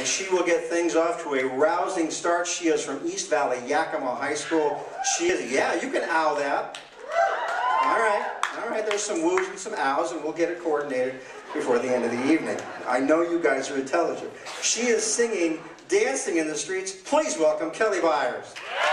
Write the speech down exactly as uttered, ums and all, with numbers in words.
she will get things off to a rousing start. She is from East Valley Yakima High School. She is, yeah, you can ow that. All right, all right, there's some woos and some ows, and we'll get it coordinated before the end of the evening. I know you guys are intelligent. She is singing, dancing in the streets. Please welcome Kelli Byers.